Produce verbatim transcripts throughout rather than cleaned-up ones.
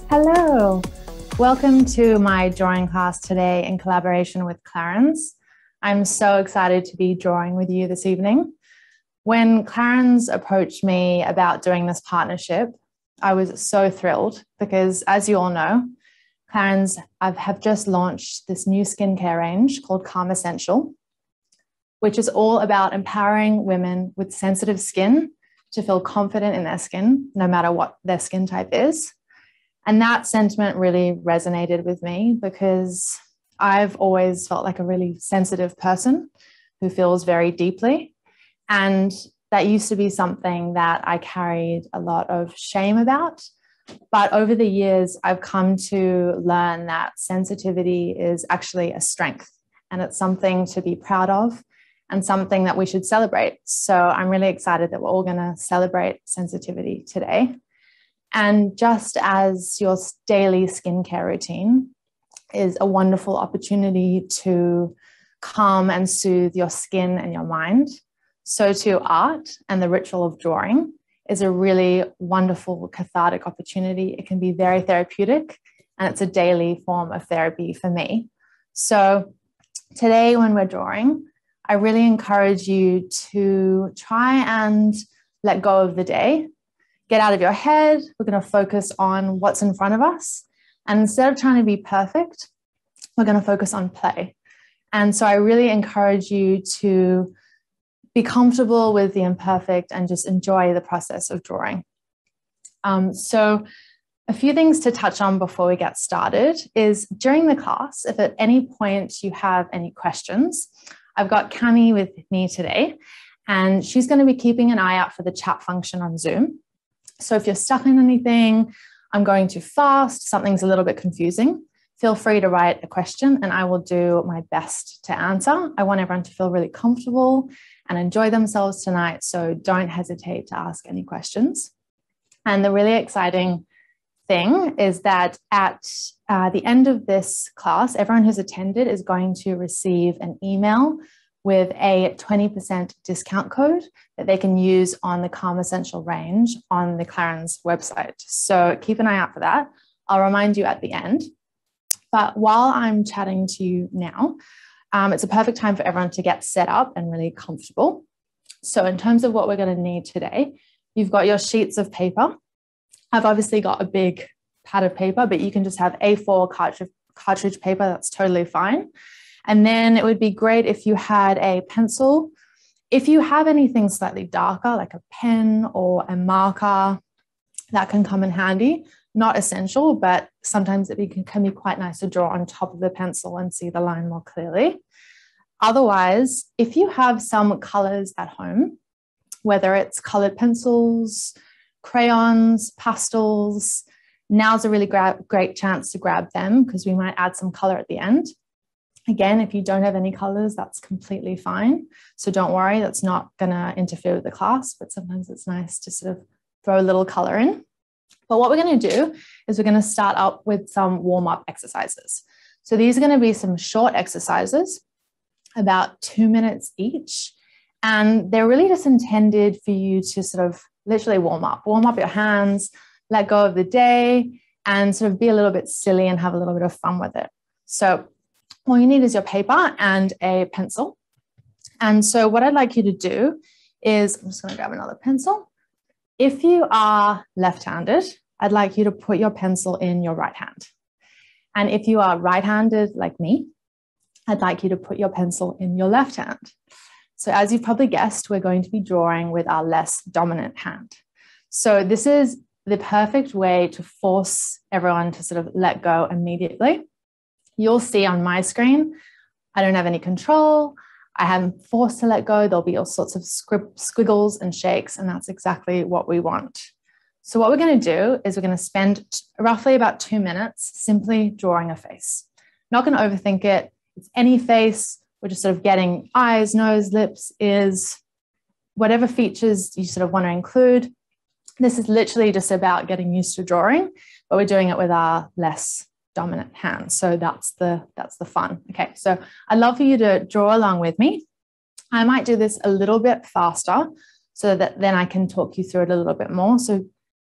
Hello, welcome to my drawing class today in collaboration with Clarins. I'm so excited to be drawing with you this evening. When Clarins approached me about doing this partnership, I was so thrilled because, as you all know, Clarins have just launched this new skincare range called Calm-Essentiel, which is all about empowering women with sensitive skin to feel confident in their skin, no matter what their skin type is. And that sentiment really resonated with me because I've always felt like a really sensitive person who feels very deeply. And that used to be something that I carried a lot of shame about. But over the years, I've come to learn that sensitivity is actually a strength, and it's something to be proud of and something that we should celebrate. So I'm really excited that we're all going to celebrate sensitivity today. And just as your daily skincare routine is a wonderful opportunity to calm and soothe your skin and your mind, so too art and the ritual of drawing is a really wonderful cathartic opportunity. It can be very therapeutic, and it's a daily form of therapy for me. So today when we're drawing, I really encourage you to try and let go of the day. Get out of your head. We're going to focus on what's in front of us. And instead of trying to be perfect, we're going to focus on play. And so I really encourage you to be comfortable with the imperfect and just enjoy the process of drawing. Um, so a few things to touch on before we get started is during the class, if at any point you have any questions, I've got Cami with me today, and she's going to be keeping an eye out for the chat function on Zoom. So if you're stuck in anything, I'm going too fast, something's a little bit confusing, feel free to write a question and I will do my best to answer. I want everyone to feel really comfortable and enjoy themselves tonight, so don't hesitate to ask any questions. And the really exciting thing is that at uh, the end of this class, everyone who's attended is going to receive an email with a twenty percent discount code that they can use on the Calm-Essentiel range on the Clarins website. So keep an eye out for that. I'll remind you at the end. But while I'm chatting to you now, um, it's a perfect time for everyone to get set up and really comfortable. So in terms of what we're going to need today, you've got your sheets of paper. I've obviously got a big pad of paper, but you can just have A four cartridge, cartridge paper. That's totally fine. And then it would be great if you had a pencil. If you have anything slightly darker, like a pen or a marker, that can come in handy. Not essential, but sometimes it can be quite nice to draw on top of the pencil and see the line more clearly. Otherwise, if you have some colors at home, whether it's colored pencils, crayons, pastels, now's a really great chance to grab them because we might add some color at the end. Again, if you don't have any colors, that's completely fine. So don't worry, that's not going to interfere with the class, but sometimes it's nice to sort of throw a little color in. But what we're going to do is we're going to start up with some warm-up exercises. So these are going to be some short exercises, about two minutes each. And they're really just intended for you to sort of literally warm up, warm up your hands, let go of the day, and sort of be a little bit silly and have a little bit of fun with it. So all you need is your paper and a pencil. And so what I'd like you to do is, I'm just going to grab another pencil. If you are left-handed, I'd like you to put your pencil in your right hand. And if you are right-handed like me, I'd like you to put your pencil in your left hand. So as you've probably guessed, we're going to be drawing with our less dominant hand. So this is the perfect way to force everyone to sort of let go immediately. You'll see on my screen, I don't have any control. I am forced to let go. There'll be all sorts of squiggles and shakes, and that's exactly what we want. So what we're going to do is we're going to spend roughly about two minutes simply drawing a face. Not going to overthink it. It's any face. We're just sort of getting eyes, nose, lips, ears, whatever features you sort of want to include. This is literally just about getting used to drawing, but we're doing it with our less dominant hand. So that's the, that's the fun. Okay, so I'd love for you to draw along with me. I might do this a little bit faster so that then I can talk you through it a little bit more. So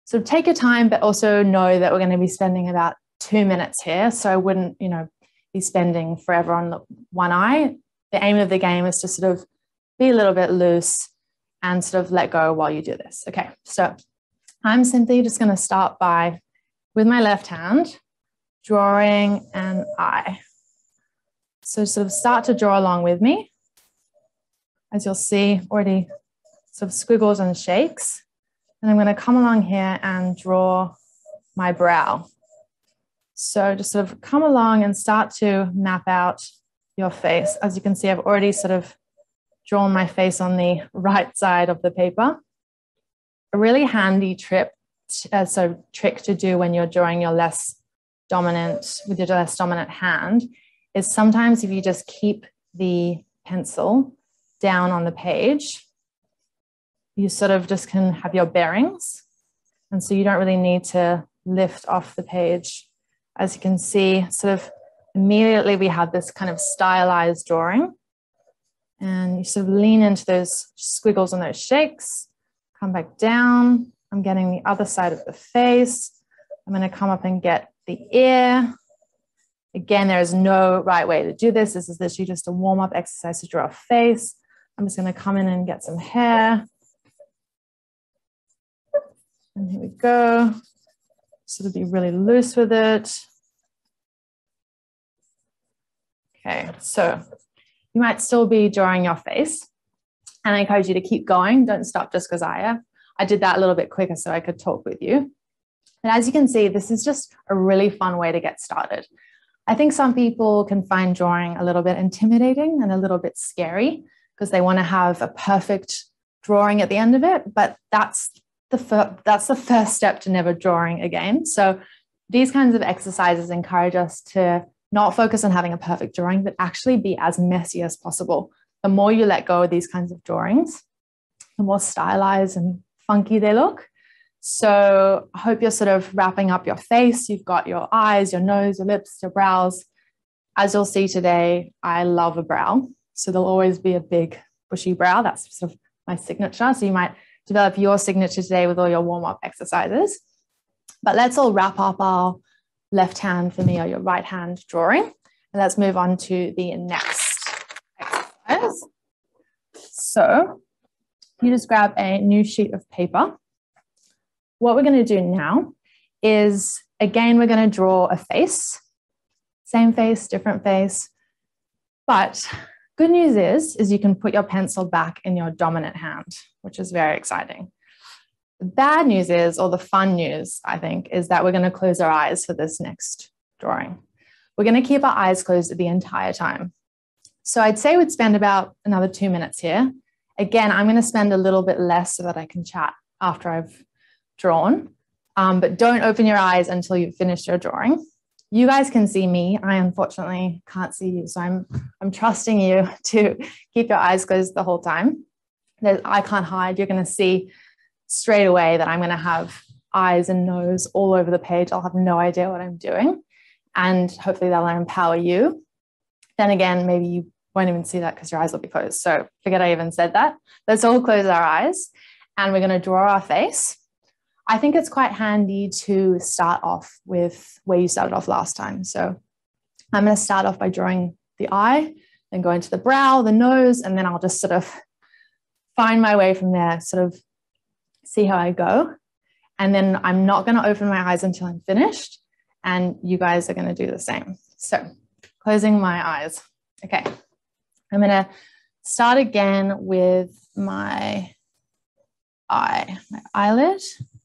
sort of take your time, but also know that we're going to be spending about two minutes here. So I wouldn't, you know, be spending forever on the one eye. The aim of the game is to sort of be a little bit loose and sort of let go while you do this. Okay, so I'm simply just going to start by, with my left hand, drawing an eye. So sort of start to draw along with me. As you'll see, already sort of squiggles and shakes. And I'm going to come along here and draw my brow. So just sort of come along and start to map out your face. As you can see, I've already sort of drawn my face on the right side of the paper. A really handy trip, uh, so trick to do when you're drawing your less dominant, with your less dominant hand, is sometimes if you just keep the pencil down on the page, you sort of just can have your bearings. And so you don't really need to lift off the page. As you can see, sort of immediately we have this kind of stylized drawing. And you sort of lean into those squiggles and those shakes, come back down. I'm getting the other side of the face. I'm going to come up and get the ear. Again, there is no right way to do this. This is literally just a warm-up exercise to draw a face. I'm just going to come in and get some hair. And here we go. Sort of be really loose with it. Okay, so you might still be drawing your face. And I encourage you to keep going. Don't stop just because I am. I did that a little bit quicker so I could talk with you. And as you can see, this is just a really fun way to get started. I think some people can find drawing a little bit intimidating and a little bit scary because they want to have a perfect drawing at the end of it, but that's the, fir- that's the first step to never drawing again. So these kinds of exercises encourage us to not focus on having a perfect drawing, but actually be as messy as possible. The more you let go of these kinds of drawings, the more stylized and funky they look. So I hope you're sort of wrapping up your face. You've got your eyes, your nose, your lips, your brows. As you'll see today, I love a brow. So there'll always be a big bushy brow. That's sort of my signature. So you might develop your signature today with all your warm-up exercises. But let's all wrap up our left hand for me or your right hand drawing. And let's move on to the next exercise. So you just grab a new sheet of paper. What we're going to do now is, again, we're going to draw a face. Same face, different face. But good news is, is you can put your pencil back in your dominant hand, which is very exciting. The bad news is, or the fun news, I think, is that we're going to close our eyes for this next drawing. We're going to keep our eyes closed the entire time. So I'd say we'd spend about another two minutes here. Again, I'm going to spend a little bit less so that I can chat after I've drawn, um, but don't open your eyes until you've finished your drawing. You guys can see me. I unfortunately can't see you, so I'm, I'm trusting you to keep your eyes closed the whole time. There's, I can't hide. You're going to see straight away that I'm going to have eyes and nose all over the page. I'll have no idea what I'm doing, and hopefully that'll empower you. Then again, maybe you won't even see that because your eyes will be closed. So forget I even said that. Let's all close our eyes, and we're going to draw our face. I think it's quite handy to start off with where you started off last time. So I'm going to start off by drawing the eye, then go into the brow, the nose, and then I'll just sort of find my way from there, sort of see how I go. And then I'm not going to open my eyes until I'm finished. And you guys are going to do the same. So closing my eyes. Okay. I'm going to start again with my eye, my eyelid.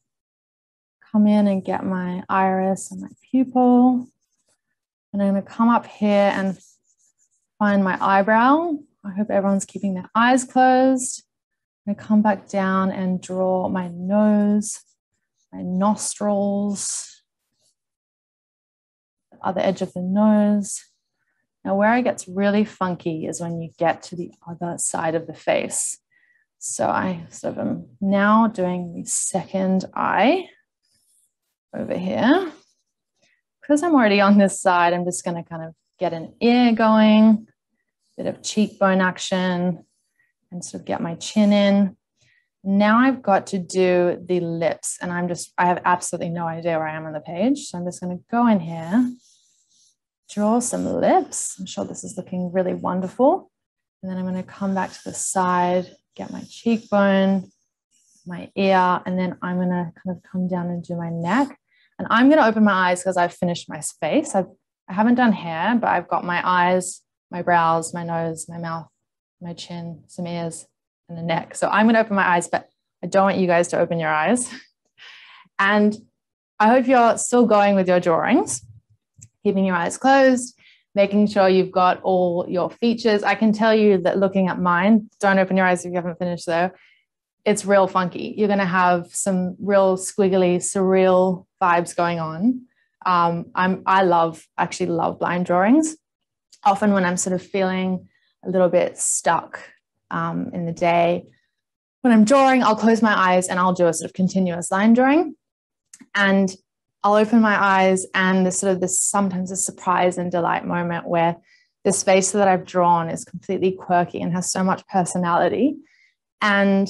Come in and get my iris and my pupil. And I'm going to come up here and find my eyebrow. I hope everyone's keeping their eyes closed. I'm going to come back down and draw my nose, my nostrils, the other edge of the nose. Now, where it gets really funky is when you get to the other side of the face. So I sort of am now doing the second eye over here. Because I'm already on this side, I'm just going to kind of get an ear going, bit of cheekbone action, and sort of get my chin in. Now I've got to do the lips, and I'm just, I have absolutely no idea where I am on the page. So I'm just going to go in here, draw some lips. I'm sure this is looking really wonderful. And then I'm going to come back to the side, get my cheekbone, my ear, and then I'm going to kind of come down and do my neck. And I'm going to open my eyes because I've finished my face. I've, I haven't done hair, but I've got my eyes, my brows, my nose, my mouth, my chin, some ears, and the neck. So I'm going to open my eyes, but I don't want you guys to open your eyes. And I hope you're still going with your drawings, keeping your eyes closed, making sure you've got all your features. I can tell you that looking at mine, don't open your eyes if you haven't finished though, it's real funky. You're going to have some real squiggly, surreal vibes going on. Um, I'm, I love, actually love blind drawings. Often when I'm sort of feeling a little bit stuck um, in the day, when I'm drawing, I'll close my eyes and I'll do a sort of continuous line drawing. And I'll open my eyes and there's sort of this, sometimes a surprise and delight moment where this face that I've drawn is completely quirky and has so much personality. And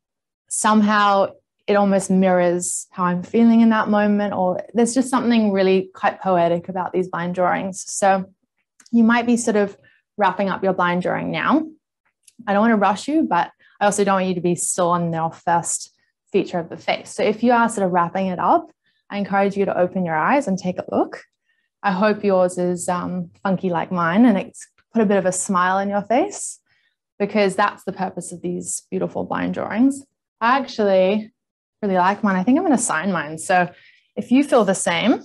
somehow it almost mirrors how I'm feeling in that moment, or there's just something really quite poetic about these blind drawings. So you might be sort of wrapping up your blind drawing now. I don't want to rush you, but I also don't want you to be still on your first feature of the face. So if you are sort of wrapping it up, I encourage you to open your eyes and take a look. I hope yours is um, funky like mine and it's put a bit of a smile in your face, because that's the purpose of these beautiful blind drawings. I actually really like mine. I think I'm going to sign mine. So if you feel the same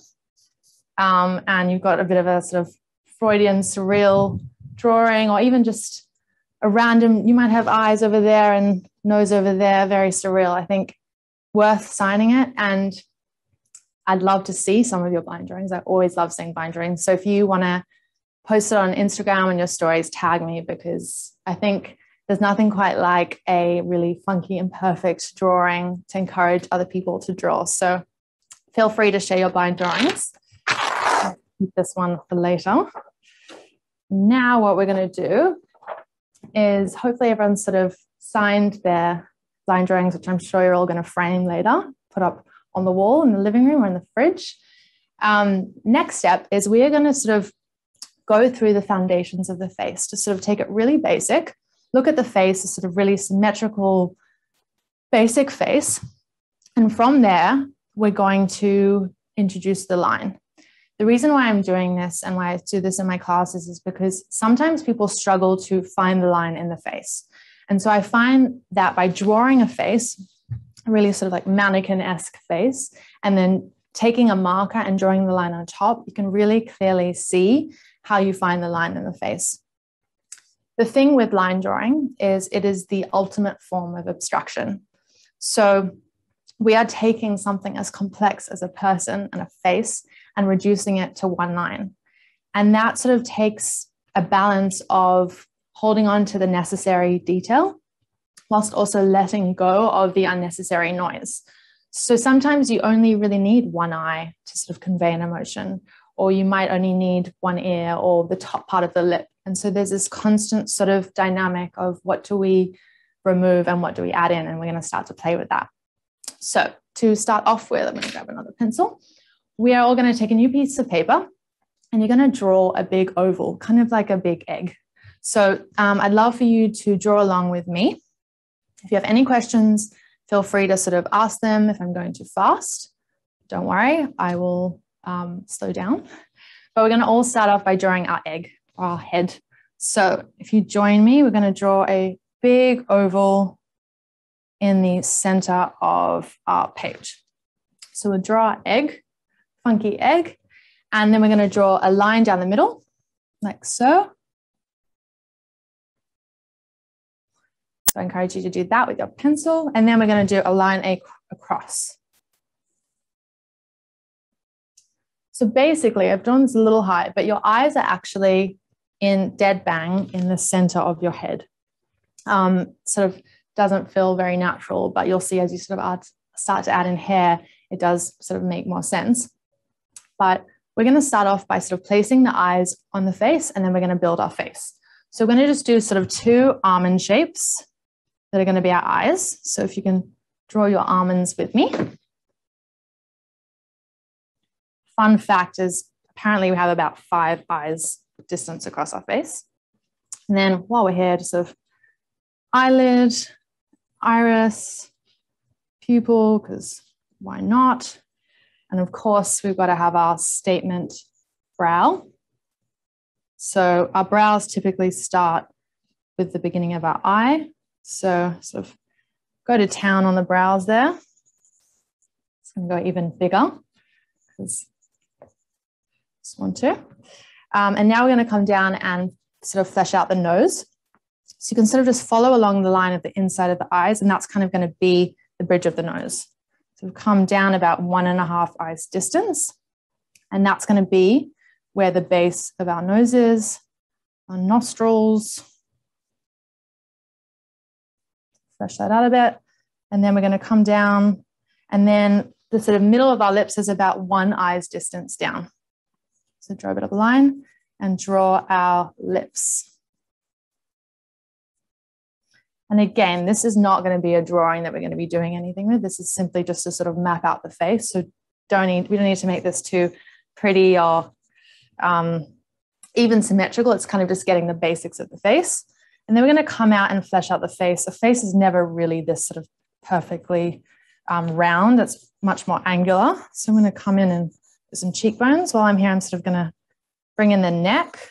um, and you've got a bit of a sort of Freudian surreal drawing, or even just a random, you might have eyes over there and nose over there, very surreal, I think worth signing it. And I'd love to see some of your blind drawings. I always love seeing blind drawings. So if you want to post it on Instagram and your stories, tag me, because I think there's nothing quite like a really funky and perfect drawing to encourage other people to draw. So feel free to share your blind drawings. I'll keep this one for later. Now what we're going to do is hopefully everyone's sort of signed their blind drawings, which I'm sure you're all going to frame later, put up on the wall in the living room or in the fridge. Um, next step is we are going to sort of go through the foundations of the face to sort of take it really basic. Look at the face, a sort of really symmetrical, basic face. And from there, we're going to introduce the line. The reason why I'm doing this and why I do this in my classes is because sometimes people struggle to find the line in the face. And so I find that by drawing a face, a really sort of like mannequin-esque face, and then taking a marker and drawing the line on top, you can really clearly see how you find the line in the face. The thing with line drawing is it is the ultimate form of abstraction. So we are taking something as complex as a person and a face and reducing it to one line. And that sort of takes a balance of holding on to the necessary detail whilst also letting go of the unnecessary noise. So sometimes you only really need one eye to sort of convey an emotion, or you might only need one ear or the top part of the lip. And so there's this constant sort of dynamic of what do we remove and what do we add in, and we're going to start to play with that. So to start off with, I'm going to grab another pencil. We are all going to take a new piece of paper and you're going to draw a big oval, kind of like a big egg. So um, I'd love for you to draw along with me. If you have any questions, feel free to sort of ask them. If I'm going too fast, don't worry, I will um, slow down. But we're going to all start off by drawing our egg, or our head. So if you join me, we're going to draw a big oval in the center of our page. So we'll draw our egg, funky egg, and then we're going to draw a line down the middle, like so. So I encourage you to do that with your pencil, and then we're going to do a line ac- across. So basically, I've drawn this a little high, but your eyes are actually in dead bang in the center of your head. Um, sort of doesn't feel very natural, but you'll see as you sort of add, start to add in hair, it does sort of make more sense. But we're going to start off by sort of placing the eyes on the face, and then we're going to build our face. So we're going to just do sort of two almond shapes that are going to be our eyes. So if you can draw your almonds with me. Fun fact is apparently we have about five eyes distance across our face. And then while we're here, just sort of eyelid, iris, pupil, because why not? And of course, we've got to have our statement brow. So our brows typically start with the beginning of our eye. So sort of go to town on the brows there. It's going to go even bigger because I just want to. Um, and now we're going to come down and sort of flesh out the nose. So you can sort of just follow along the line of the inside of the eyes, and that's kind of going to be the bridge of the nose. So we've come down about one and a half eyes distance, and that's going to be where the base of our nose is, our nostrils. Flesh that out a bit. And then we're going to come down, and then the sort of middle of our lips is about one eye's distance down. So draw a bit of a line and draw our lips. And again, this is not going to be a drawing that we're going to be doing anything with. This is simply just to sort of map out the face. So don't need, we don't need to make this too pretty or um, even symmetrical. It's kind of just getting the basics of the face. And then we're going to come out and flesh out the face. The face is never really this sort of perfectly um, round. It's much more angular. So I'm going to come in and do some cheekbones. While I'm here, I'm sort of going to bring in the neck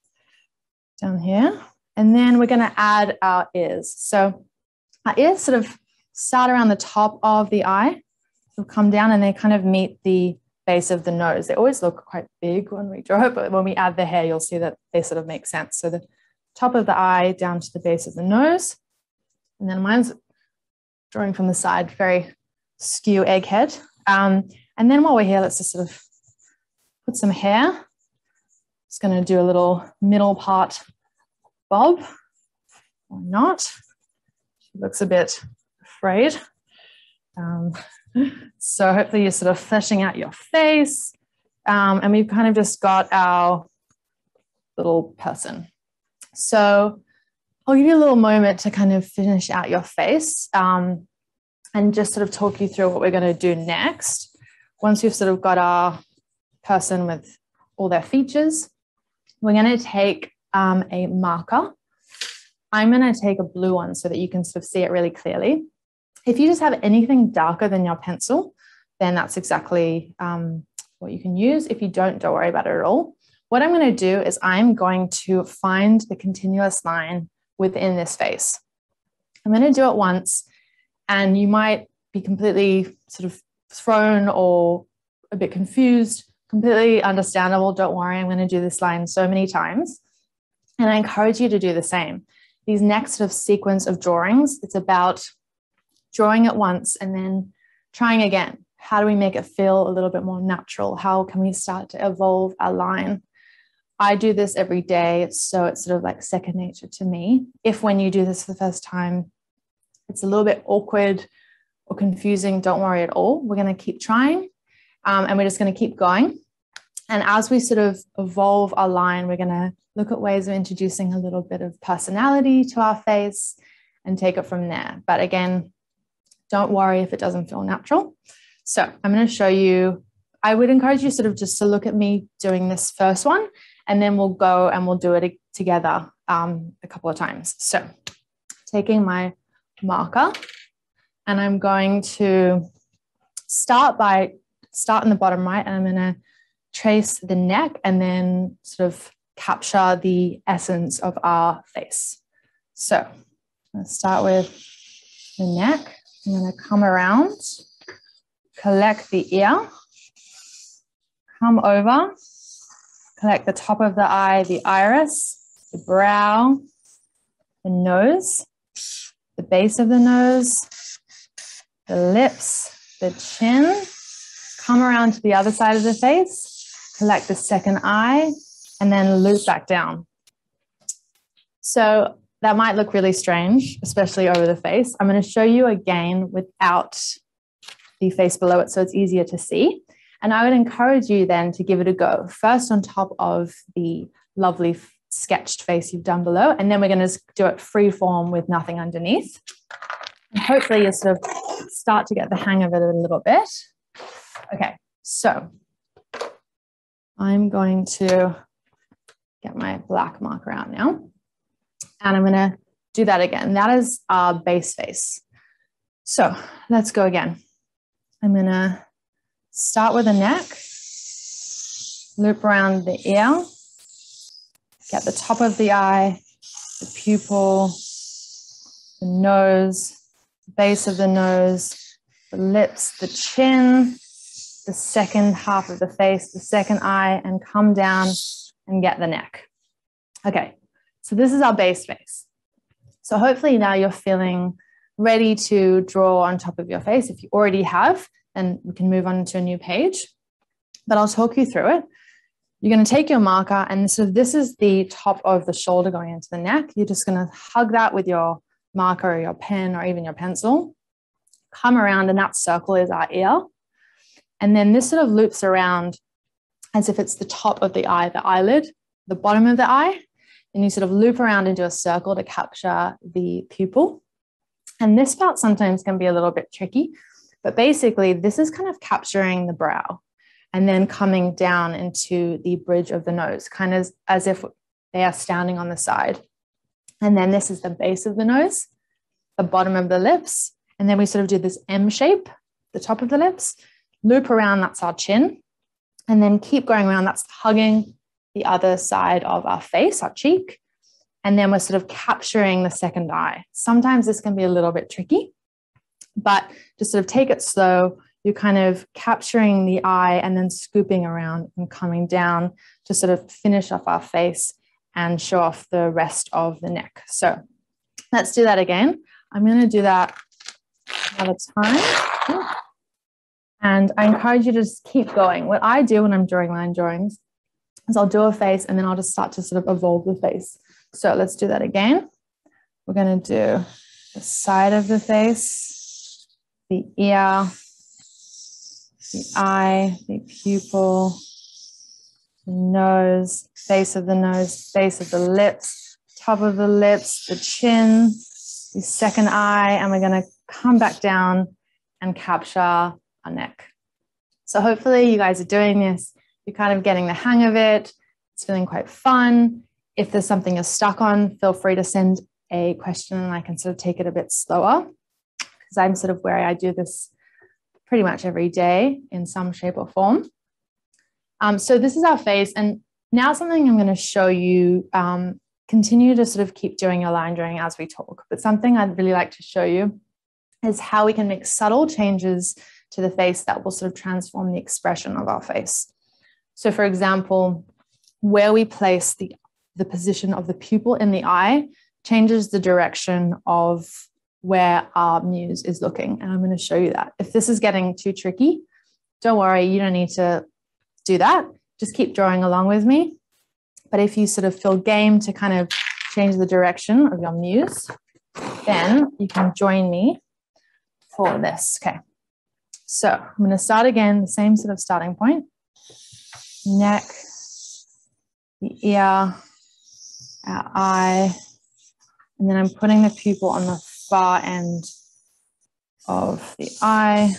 down here. And then we're going to add our ears. So our ears sort of start around the top of the eye. So come down and they kind of meet the base of the nose. They always look quite big when we draw it, but when we add the hair, you'll see that they sort of make sense. So the top of the eye down to the base of the nose. And then mine's drawing from the side, very skew egghead. Um, and then while we're here, let's just sort of put some hair. Just going to do a little middle part bob, or not. She looks a bit afraid. Um, so hopefully you're sort of fleshing out your face. Um, and we've kind of just got our little person. So I'll give you a little moment to kind of finish out your face um, and just sort of talk you through what we're going to do next. Once we've sort of got our person with all their features, we're going to take um, a marker. I'm going to take a blue one so that you can sort of see it really clearly. If you just have anything darker than your pencil, then that's exactly um, what you can use. If you don't, don't worry about it at all. What I'm going to do is I'm going to find the continuous line within this face. I'm going to do it once, and you might be completely sort of thrown or a bit confused. Completely understandable. Don't worry. I'm going to do this line so many times. And I encourage you to do the same. These next sort of sequence of drawings, it's about drawing it once and then trying again. How do we make it feel a little bit more natural? How can we start to evolve our line? I do this every day, so it's sort of like second nature to me. If when you do this for the first time, it's a little bit awkward or confusing, don't worry at all. We're going to keep trying, um, and we're just going to keep going. And as we sort of evolve our line, we're going to look at ways of introducing a little bit of personality to our face and take it from there. But again, don't worry if it doesn't feel natural. So I'm going to show you, I would encourage you sort of just to look at me doing this first one, and then we'll go and we'll do it together um, a couple of times. So taking my marker, and I'm going to start by, start in the bottom right, and I'm going to trace the neck and then sort of capture the essence of our face. So I'm going to start with the neck. I'm going to come around, collect the ear, come over, collect the top of the eye, the iris, the brow, the nose, the base of the nose, the lips, the chin, come around to the other side of the face, collect the second eye, and then loop back down. So that might look really strange, especially over the face. I'm going to show you again without the face below it so it's easier to see. And I would encourage you then to give it a go. First on top of the lovely sketched face you've done below. And then we're going to do it free form with nothing underneath. And hopefully you sort of start to get the hang of it a little bit. Okay, so I'm going to get my black marker out now. And I'm going to do that again. That is our base face. So let's go again. I'm going to start with the neck, loop around the ear, get the top of the eye, the pupil, the nose, the base of the nose, the lips, the chin, the second half of the face, the second eye, and come down and get the neck. Okay, so this is our base face. So hopefully now you're feeling ready to draw on top of your face. If you already have, then we can move on to a new page, but I'll talk you through it. You're going to take your marker, and so this is the top of the shoulder going into the neck. You're just going to hug that with your marker or your pen or even your pencil. Come around, and that circle is our ear. And then this sort of loops around as if it's the top of the eye, the eyelid, the bottom of the eye. And you sort of loop around into a circle to capture the pupil. And this part sometimes can be a little bit tricky, but basically this is kind of capturing the brow and then coming down into the bridge of the nose, kind of as if they are standing on the side. And then this is the base of the nose, the bottom of the lips. And then we sort of do this M shape, the top of the lips, loop around, that's our chin. And then keep going around, that's hugging the other side of our face, our cheek. And then we're sort of capturing the second eye. Sometimes this can be a little bit tricky, but just sort of take it slow. You're kind of capturing the eye and then scooping around and coming down to sort of finish off our face and show off the rest of the neck. So let's do that again. I'm going to do that another time. And I encourage you to just keep going. What I do when I'm drawing line drawings is I'll do a face and then I'll just start to sort of evolve the face. So let's do that again. We're going to do the side of the face, the ear, the eye, the pupil, the nose, base of the nose, base of the lips, top of the lips, the chin, the second eye, and we're going to come back down and capture our neck. So hopefully you guys are doing this. You're kind of getting the hang of it. It's feeling quite fun. If there's something you're stuck on, feel free to send a question and I can sort of take it a bit slower, because I'm sort of where I do this pretty much every day in some shape or form. Um, so this is our face. And now something I'm going to show you, um, continue to sort of keep doing your line drawing as we talk. But something I'd really like to show you is how we can make subtle changes to the face that will sort of transform the expression of our face. So for example, where we place the, the position of the pupil in the eye changes the direction of where our muse is looking. And I'm going to show you that. If this is getting too tricky, don't worry, you don't need to do that. Just keep drawing along with me. But if you sort of feel game to kind of change the direction of your muse, then you can join me for this. Okay. So I'm going to start again, the same sort of starting point. Neck, the ear, our eye, and then I'm putting the pupil on the far end of the eye.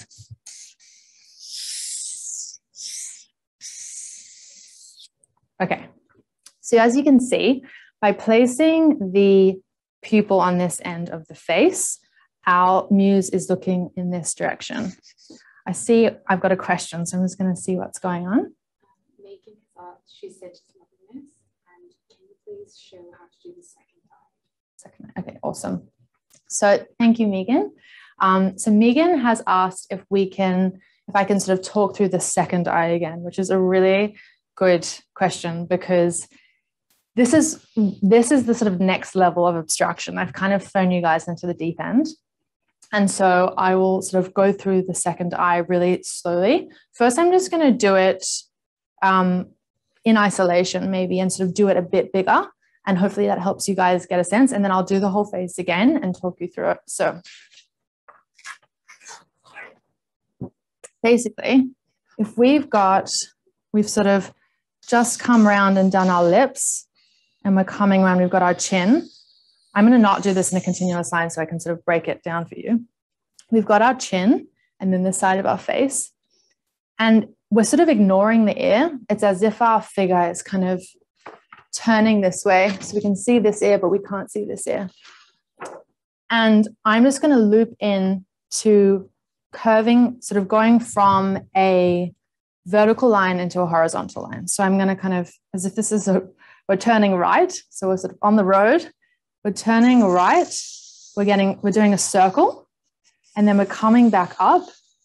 Okay, so as you can see, by placing the pupil on this end of the face, our muse is looking in this direction. I see I've got a question, so I'm just going to see what's going on. Megan thought she said she's loving this, and can you please show how to do the second eye? Second eye. Okay, awesome. So thank you, Megan. Um, so Megan has asked if we can, if I can sort of talk through the second eye again, which is a really good question, because this is this is the sort of next level of abstraction. I've kind of thrown you guys into the deep end. And so I will sort of go through the second eye really slowly. First, I'm just going to do it um, in isolation maybe and sort of do it a bit bigger. And hopefully that helps you guys get a sense. And then I'll do the whole face again and talk you through it. So basically, if we've got, we've sort of just come around and done our lips, and we're coming around, we've got our chin. I'm going to not do this in a continuous line so I can sort of break it down for you. We've got our chin and then the side of our face. And we're sort of ignoring the ear. It's as if our figure is kind of turning this way. So we can see this ear, but we can't see this ear. And I'm just going to loop in to curving, sort of going from a vertical line into a horizontal line. So I'm going to kind of, as if this is a, we're turning right. So we're sort of on the road. We're turning right. We're getting, we're doing a circle. And then we're coming back up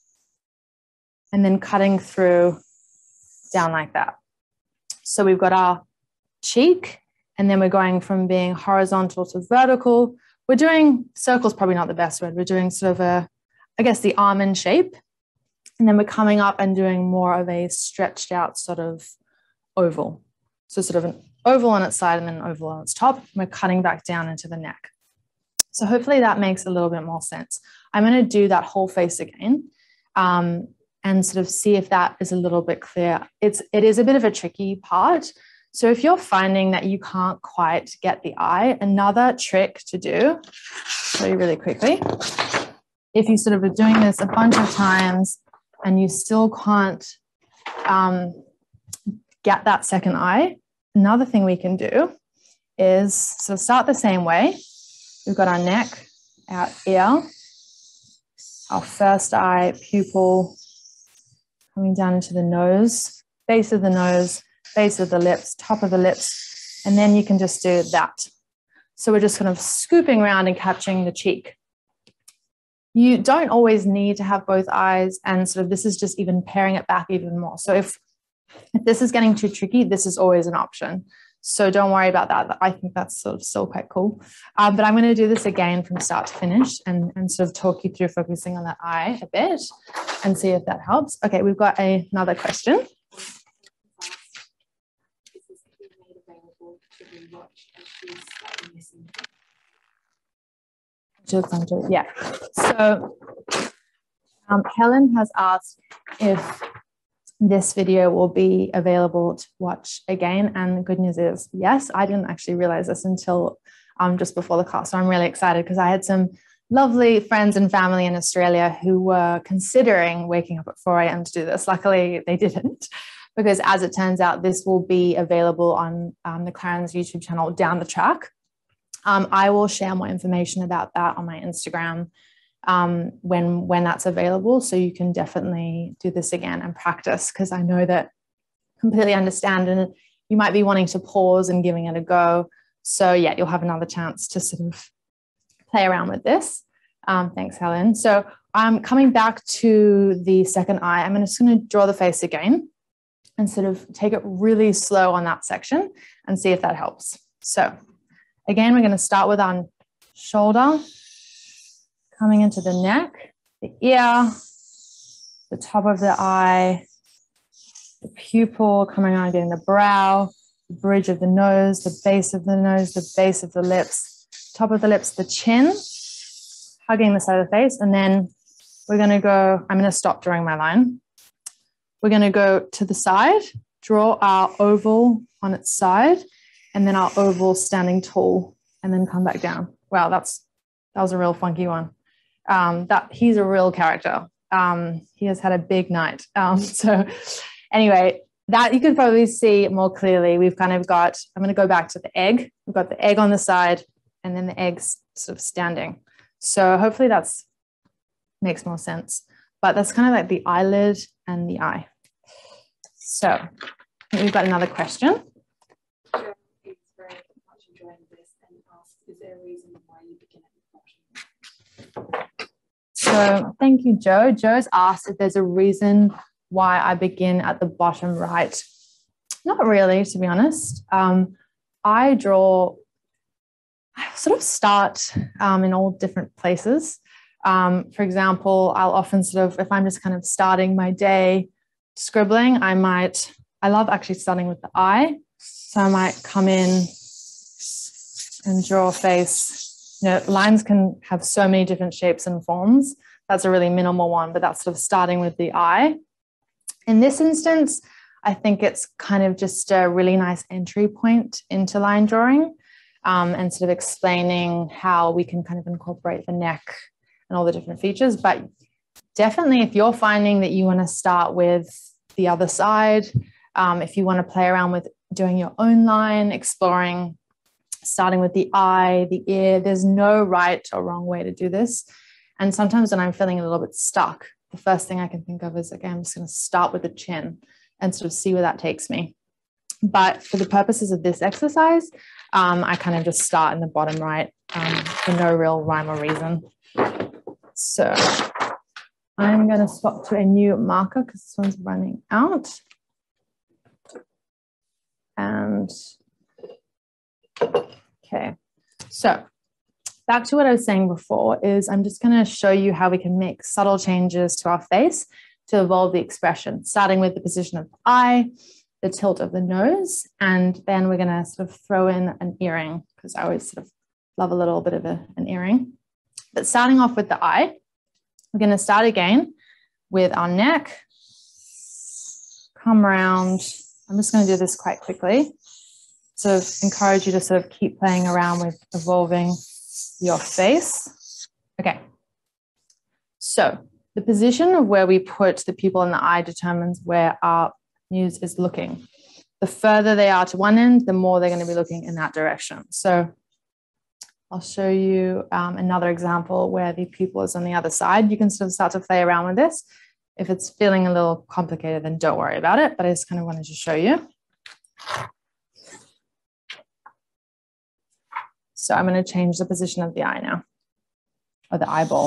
and then cutting through down like that. So we've got our cheek, and then we're going from being horizontal to vertical. We're doing, circle's probably not the best word. We're doing sort of a, I guess, the almond shape. And then we're coming up and doing more of a stretched out sort of oval. So sort of an oval on its side and then an oval on its top. We're cutting back down into the neck. So hopefully that makes a little bit more sense. I'm going to do that whole face again um, and sort of see if that is a little bit clear. It's, it is a bit of a tricky part. So if you're finding that you can't quite get the eye, another trick to do, show you really quickly, if you sort of are doing this a bunch of times and you still can't um, get that second eye, another thing we can do is sort of start the same way. We've got our neck, our ear, our first eye, pupil, coming down into the nose, base of the nose, base of the lips, top of the lips, and then you can just do that. So we're just kind of scooping around and capturing the cheek. You don't always need to have both eyes, and sort of this is just even paring it back even more. So if, if this is getting too tricky, this is always an option. So don't worry about that. I think that's sort of still quite cool. Um, but I'm going to do this again from start to finish and, and sort of talk you through focusing on that eye a bit and see if that helps. Okay, we've got a, another question. Yeah. So um, Helen has asked if this video will be available to watch again, and the good news is yes. I didn't actually realize this until um, just before the class, so I'm really excited because I had some lovely friends and family in Australia who were considering waking up at four A M to do this. Luckily, they didn't, because as it turns out, this will be available on um, the Clarins YouTube channel down the track. Um, I will share more information about that on my Instagram um, when, when that's available. So you can definitely do this again and practice, because I know that completely understand and you might be wanting to pause and giving it a go. So yeah, you'll have another chance to sort of play around with this. Um, thanks, Helen. So I'm coming back to the second eye. I'm just going to draw the face again and sort of take it really slow on that section and see if that helps. So again, we're going to start with our shoulder, coming into the neck, the ear, the top of the eye, the pupil, coming on, getting the brow, the bridge of the nose, the base of the nose, the base of the lips, top of the lips, the chin, hugging the side of the face. And then we're going to go, I'm going to stop drawing my line. We're going to go to the side, draw our oval on its side, and then our oval standing tall, and then come back down. Wow, that's that was a real funky one. Um, that he's a real character. Um, he has had a big night. Um, so anyway, that you can probably see more clearly. We've kind of got, I'm going to go back to the egg. We've got the egg on the side and then the eggs sort of standing. So hopefully that's makes more sense. But that's kind of like the eyelid and the eye. So we've got another question. Jo is very much enjoying this and asks, is there a reason why you begin at the bottom? So thank you, Jo. Jo's asked if there's a reason why I begin at the bottom right. Not really, to be honest. Um, I draw, I sort of start um, in all different places. Um, for example, I'll often sort of, if I'm just kind of starting my day scribbling, I might, I love actually starting with the eye. So I might come in and draw a face. You know, lines can have so many different shapes and forms. That's a really minimal one, but that's sort of starting with the eye. In this instance, I think it's kind of just a really nice entry point into line drawing, um, and sort of explaining how we can kind of incorporate the neck and all the different features. But definitely, if you're finding that you want to start with the other side, um, if you want to play around with doing your own line, exploring, starting with the eye, the ear, there's no right or wrong way to do this. And sometimes when I'm feeling a little bit stuck, the first thing I can think of is, okay, I'm just going to start with the chin and sort of see where that takes me. But for the purposes of this exercise, um, I kind of just start in the bottom right, um, for no real rhyme or reason. So I'm going to swap to a new marker because this one's running out. And okay, so back to what I was saying before is I'm just going to show you how we can make subtle changes to our face to evolve the expression, starting with the position of the eye, the tilt of the nose, and then we're going to sort of throw in an earring because I always sort of love a little bit of a, an earring. But starting off with the eye, we're going to start again with our neck, come around. I'm just going to do this quite quickly. Sort of encourage you to sort of keep playing around with evolving your face. Okay. So the position of where we put the pupil in the eye determines where our muse is looking. The further they are to one end, the more they're going to be looking in that direction. So I'll show you um, another example where the pupil is on the other side. You can sort of start to play around with this. If it's feeling a little complicated, then don't worry about it, but I just kind of wanted to show you. So I'm going to change the position of the eye now, or the eyeball.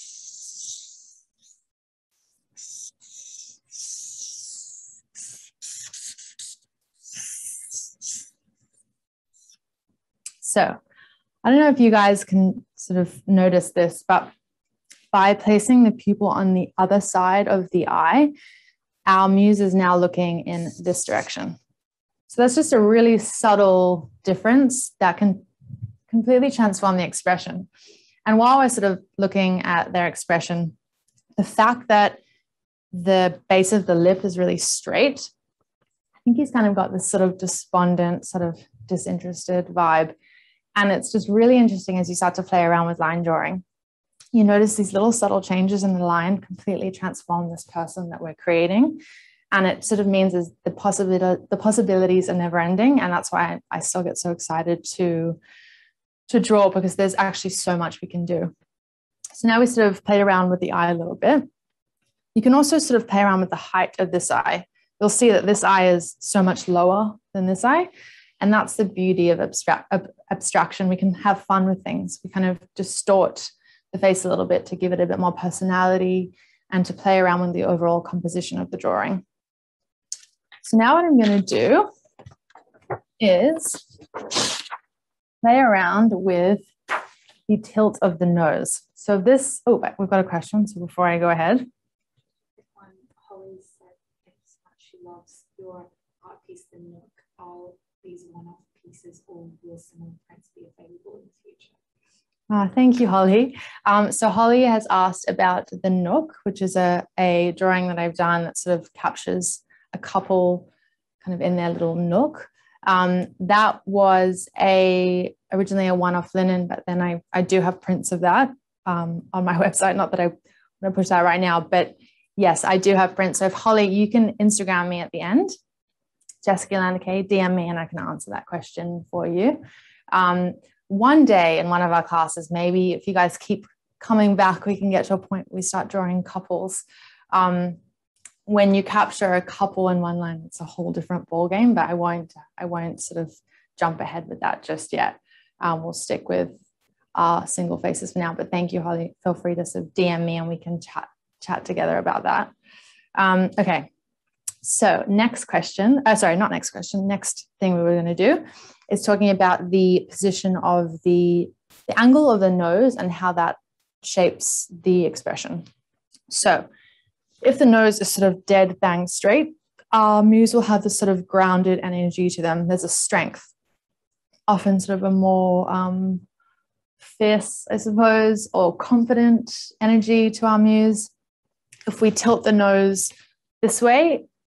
So I don't know if you guys can sort of notice this, but by placing the pupil on the other side of the eye, our muse is now looking in this direction. So that's just a really subtle difference that can completely transform the expression. And while we're sort of looking at their expression, the fact that the base of the lip is really straight, I think he's kind of got this sort of despondent, sort of disinterested vibe. And it's just really interesting as you start to play around with line drawing. You notice these little subtle changes in the line completely transform this person that we're creating. And it sort of means is the possibility, the possibilities are never ending. And that's why I, I still get so excited to, to draw, because there's actually so much we can do. So now we sort of played around with the eye a little bit. You can also sort of play around with the height of this eye. You'll see that this eye is so much lower than this eye. And that's the beauty of abstract, ab, abstraction. We can have fun with things. We kind of distort the face a little bit to give it a bit more personality and to play around with the overall composition of the drawing. So now what I'm going to do is play around with the tilt of the nose. So this, oh, we've got a question. So before I go ahead. Um, Holly said if she loves your art piece, the Nook, all these one-off pieces, or will similar prints be available in the future? Oh, thank you, Holly. Um, so Holly has asked about the Nook, which is a, a drawing that I've done that sort of captures a couple kind of in their little nook. Um, that was a originally a one-off linen, but then I, I do have prints of that um, on my website. Not that I want to push that right now, but yes, I do have prints. So if Holly, you can Instagram me at the end, Jessica Yolanda Kaye, D M me, and I can answer that question for you. Um, one day in one of our classes, maybe if you guys keep coming back, we can get to a point where we start drawing couples. Um, when you capture a couple in one line, it's a whole different ball game, but I won't, I won't sort of jump ahead with that just yet. Um, we'll stick with our single faces for now, but thank you, Holly. Feel free to sort of D M me and we can chat, chat together about that. Um, okay. So next question, uh, sorry, not next question, next thing we were going to do is talking about the position of the, the angle of the nose and how that shapes the expression. So if the nose is sort of dead bang straight, our muse will have this sort of grounded energy to them. There's a strength, often sort of a more um, fierce, I suppose, or confident energy to our muse. If we tilt the nose this way,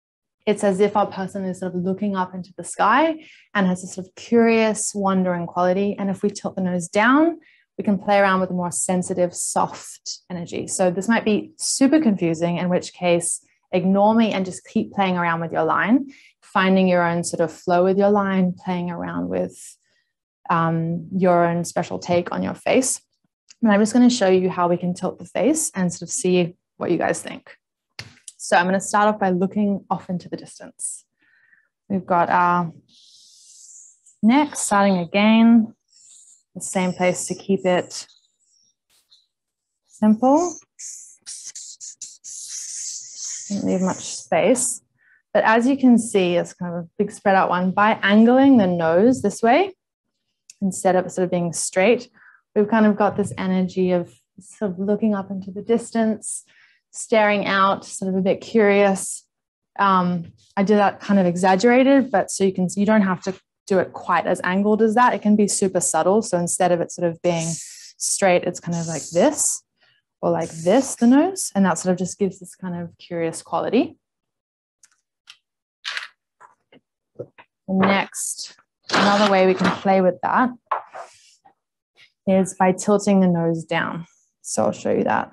it's as if our person is sort of looking up into the sky and has a sort of curious, wandering quality. And if we tilt the nose down, we can play around with a more sensitive, soft energy. So this might be super confusing, in which case ignore me and just keep playing around with your line, finding your own sort of flow with your line, playing around with um, your own special take on your face. And I'm just going to show you how we can tilt the face and sort of see what you guys think. So I'm going to start off by looking off into the distance. We've got our neck starting again, the same place to keep it simple. Don't leave much space. But as you can see, it's kind of a big spread out one. By angling the nose this way, instead of sort of being straight, we've kind of got this energy of sort of looking up into the distance, staring out, sort of a bit curious. Um, I did that kind of exaggerated, but so you can see, you don't have to do it quite as angled as that. It can be super subtle. So instead of it sort of being straight, it's kind of like this or like this, the nose. And that sort of just gives this kind of curious quality. Next, another way we can play with that is by tilting the nose down. So I'll show you that.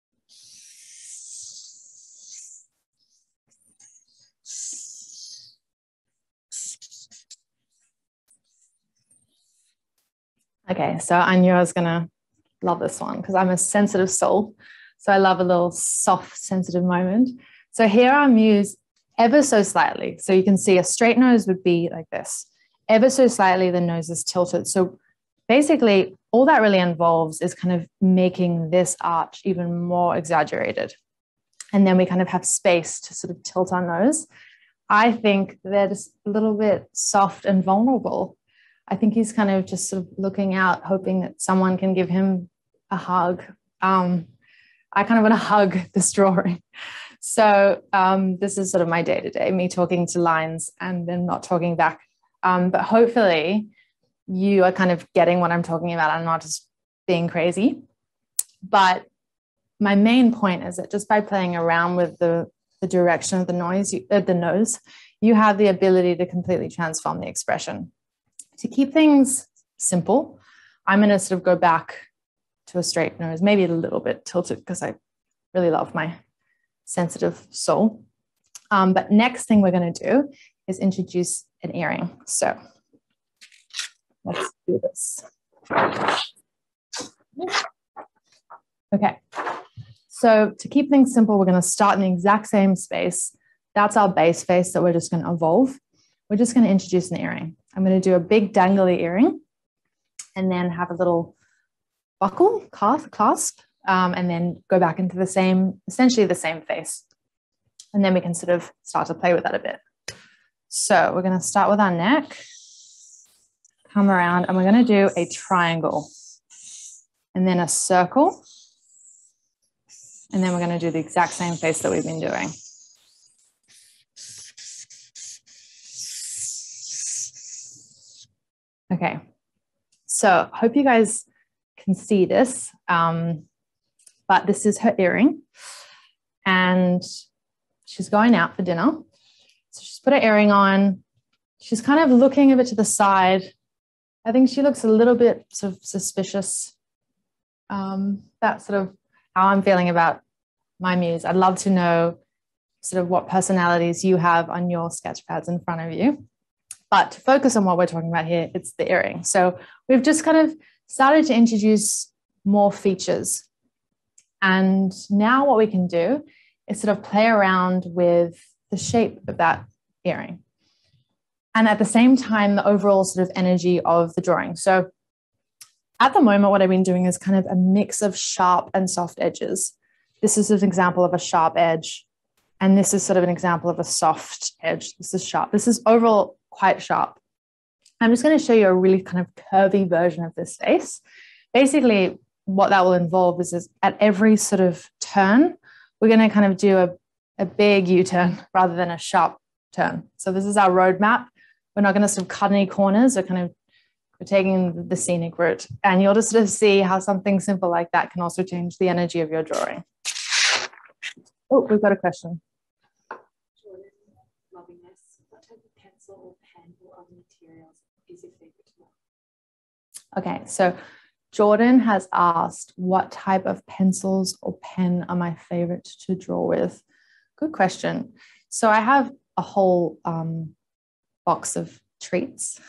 Okay, so I knew I was gonna love this one because I'm a sensitive soul. So I love a little soft, sensitive moment. So here our muse ever so slightly. So you can see a straight nose would be like this. Ever so slightly, the nose is tilted. So basically, all that really involves is kind of making this arch even more exaggerated. And then we kind of have space to sort of tilt our nose. I think they're just a little bit soft and vulnerable. I think he's kind of just sort of looking out, hoping that someone can give him a hug. Um, I kind of want to hug this drawing. So um, this is sort of my day-to-day, me talking to lines and then not talking back. Um, but hopefully you are kind of getting what I'm talking about. I'm not just being crazy. But my main point is that just by playing around with the, the direction of the noise, you, uh, the nose, you have the ability to completely transform the expression. To keep things simple, I'm going to sort of go back to a straight nose, maybe a little bit tilted because I really love my sensitive soul. Um, but next thing we're going to do is introduce an earring. So let's do this. Okay. So to keep things simple, we're going to start in the exact same space. That's our base face that we're just going to evolve. We're just going to introduce an earring. I'm going to do a big dangly earring and then have a little buckle, clasp, um, and then go back into the same, essentially the same face. And then we can sort of start to play with that a bit. So we're going to start with our neck, come around, and we're going to do a triangle and then a circle. And then we're going to do the exact same face that we've been doing. Okay, so I hope you guys can see this, um, but this is her earring and she's going out for dinner. So she's put her earring on. She's kind of looking a bit to the side. I think she looks a little bit sort of suspicious. Um, that's sort of how I'm feeling about my muse. I'd love to know sort of what personalities you have on your sketch pads in front of you. But to focus on what we're talking about here, it's the earring. So we've just kind of started to introduce more features. And now what we can do is sort of play around with the shape of that earring. And at the same time, the overall sort of energy of the drawing. So at the moment, what I've been doing is kind of a mix of sharp and soft edges. This is an example of a sharp edge. And this is sort of an example of a soft edge. This is sharp. This is overall quite sharp. I'm just going to show you a really kind of curvy version of this face. Basically, what that will involve is, is at every sort of turn, we're going to kind of do a, a big U-turn rather than a sharp turn. So this is our roadmap. We're not going to sort of cut any corners. We're kind of we're taking the scenic route. And you'll just sort of see how something simple like that can also change the energy of your drawing. Oh, we've got a question. Jordan, love is your favorite to draw? Okay, so Jordan has asked what type of pencils or pen are my favorite to draw with. Good question. So I have a whole um, box of treats.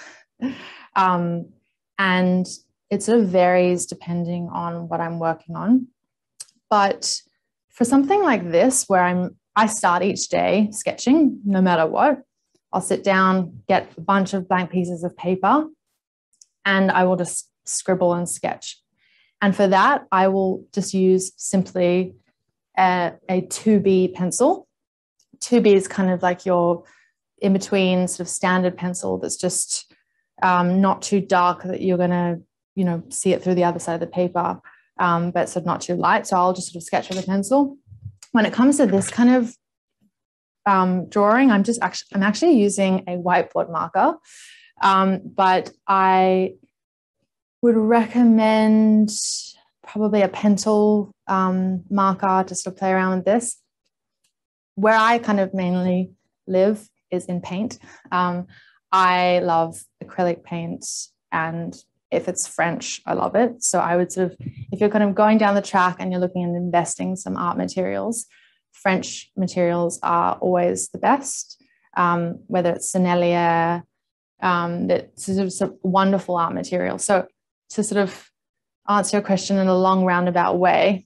um, and it sort of varies depending on what I'm working on. But for something like this, where I'm, I start each day sketching, no matter what, I'll sit down, get a bunch of blank pieces of paper, and I will just scribble and sketch. And for that, I will just use simply a, a two B pencil. two B is kind of like your in-between sort of standard pencil that's just um, not too dark that you're going to, you know, see it through the other side of the paper, um, but sort of not too light. So I'll just sort of sketch with a pencil. When it comes to this kind of um, drawing, I'm just actually, I'm actually using a whiteboard marker, um, but I would recommend probably a pencil um, marker to sort of play around with this. Where I kind of mainly live is in paint. Um, I love acrylic paint, and if it's French, I love it. So I would sort of, if you're kind of going down the track and you're looking at investing some art materials, French materials are always the best, um, whether it's Sennelier, um, that's sort of, sort of wonderful art material. So to sort of answer your question in a long roundabout way,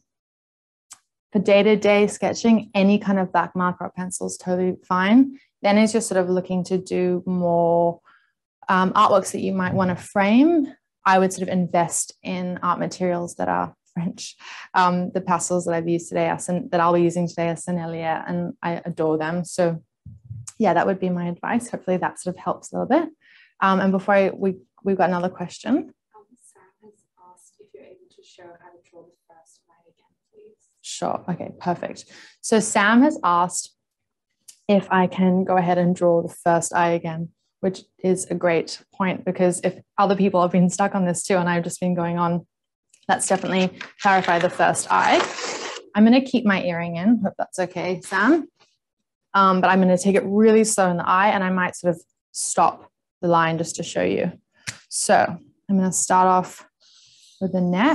for day-to-day sketching, any kind of black marker or pencil is totally fine. Then as you're sort of looking to do more um, artworks that you might want to frame, I would sort of invest in art materials that are French. Um, the pastels that I've used today, are, that I'll be using today are Sennelier, and I adore them. So yeah, that would be my advice. Hopefully that sort of helps a little bit. Um, and before I, we, we've got another question. Um, Sam has asked if you're able to show how to draw the first eye again, please. Sure. Okay, perfect. So Sam has asked if I can go ahead and draw the first eye again, which is a great point, because if other people have been stuck on this too, and I've just been going on, let's definitely clarify the first eye. I'm going to keep my earring in. Hope that's okay, Sam. Um, but I'm going to take it really slow in the eye, and I might sort of stop the line just to show you. So I'm going to start off with the neck,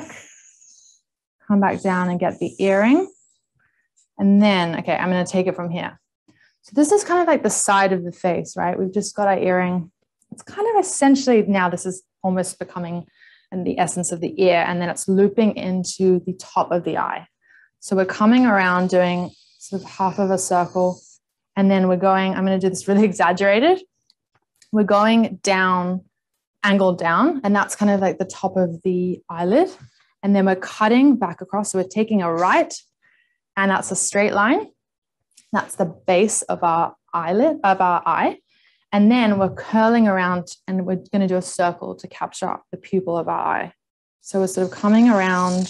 come back down and get the earring. And then, okay, I'm going to take it from here. So this is kind of like the side of the face, right? We've just got our earring. It's kind of essentially, now this is almost becoming in the essence of the ear, and then it's looping into the top of the eye. So we're coming around doing sort of half of a circle, and then we're going, I'm going to do this really exaggerated. We're going down, angled down, and that's kind of like the top of the eyelid. And then we're cutting back across. So we're taking a right, and that's a straight line. That's the base of our eyelid, of our eye. And then we're curling around, and we're going to do a circle to capture the pupil of our eye. So we're sort of coming around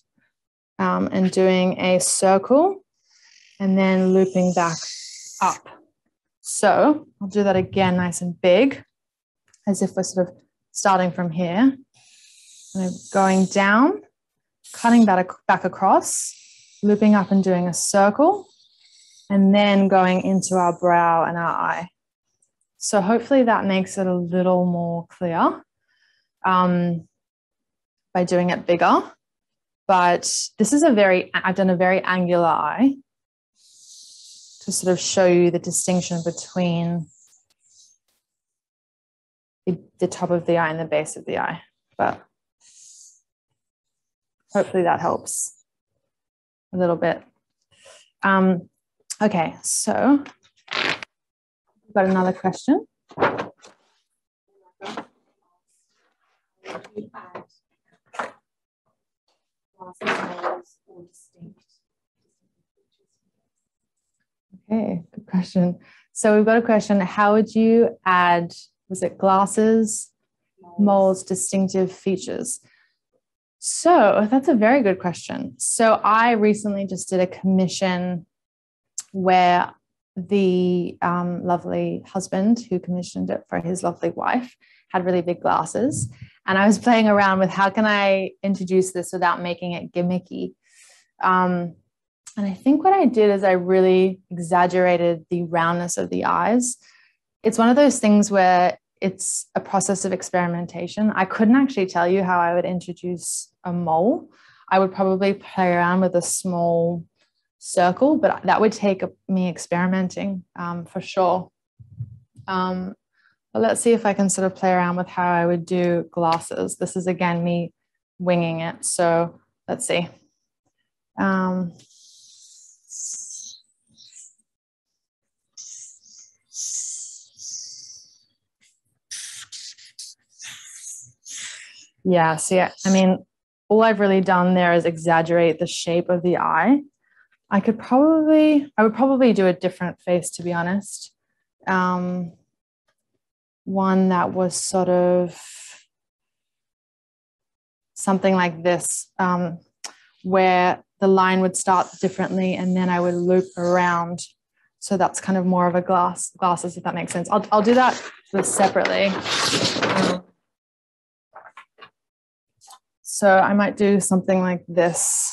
um, and doing a circle, and then looping back up. So I'll do that again, nice and big, as if we're sort of starting from here, and going down, cutting back, back across, looping up and doing a circle, and then going into our brow and our eye. So hopefully that makes it a little more clear um, by doing it bigger. But this is a very, I've done a very angular eye to sort of show you the distinction between the, the top of the eye and the base of the eye. But hopefully that helps a little bit. Um, okay, so we've got another question. Okay, good question. So we've got a question. How would you add, was it glasses, molds, distinctive features? So that's a very good question. So I recently just did a commission where the um, lovely husband who commissioned it for his lovely wife had really big glasses. And I was playing around with how can I introduce this without making it gimmicky. Um, and I think what I did is I really exaggerated the roundness of the eyes. It's one of those things where it's a process of experimentation. I couldn't actually tell you how I would introduce a mole. I would probably play around with a small circle, but that would take me experimenting um, for sure. Um, but let's see if I can sort of play around with how I would do glasses. This is again me winging it. So let's see. Um, yeah, see, I mean, all I've really done there is exaggerate the shape of the eye. I could probably, I would probably do a different face, to be honest. Um, one that was sort of something like this, um, where the line would start differently and then I would loop around. So that's kind of more of a glass, glasses, if that makes sense. I'll, I'll do that separately. Um, so I might do something like this.